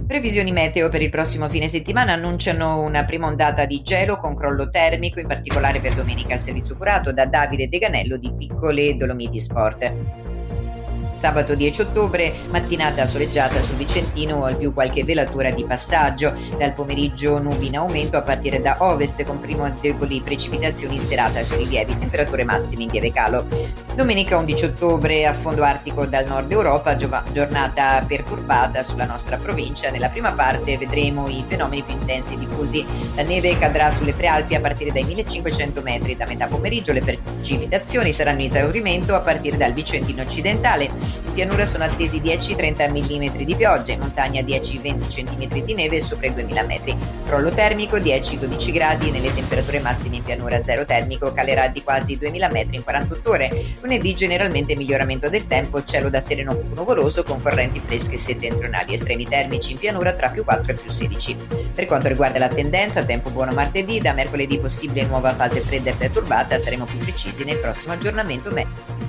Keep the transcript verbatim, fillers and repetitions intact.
Previsioni meteo per il prossimo fine settimana annunciano una prima ondata di gelo con crollo termico, in particolare per domenica. Il servizio curato da Davide Deganello di Piccole Dolomiti Sport. Sabato dieci ottobre, mattinata soleggiata sul Vicentino, al più qualche velatura di passaggio. Dal pomeriggio nubi in aumento a partire da ovest, con primo deboli precipitazioni in serata sui rilievi, temperature massime in lieve calo. Domenica undici ottobre, a fondo artico dal nord Europa, giornata perturbata sulla nostra provincia. Nella prima parte vedremo i fenomeni più intensi e diffusi. La neve cadrà sulle prealpi a partire dai millecinquecento metri. Da metà pomeriggio le precipitazioni saranno in esaurimento a partire dal Vicentino occidentale. In pianura sono attesi dieci trenta millimetri di pioggia, in montagna dieci venti centimetri di neve sopra i duemila metri. Crollo termico dieci dodici gradi, nelle temperature massime in pianura zero termico, calerà di quasi duemila metri in quarantotto ore. Lunedì generalmente miglioramento del tempo, cielo da sereno poco nuvoloso con correnti fresche settentrionali, estremi termici in pianura tra più quattro e più sedici. Per quanto riguarda la tendenza, tempo buono martedì, da mercoledì possibile nuova fase fredda e perturbata, saremo più precisi nel prossimo aggiornamento meteo.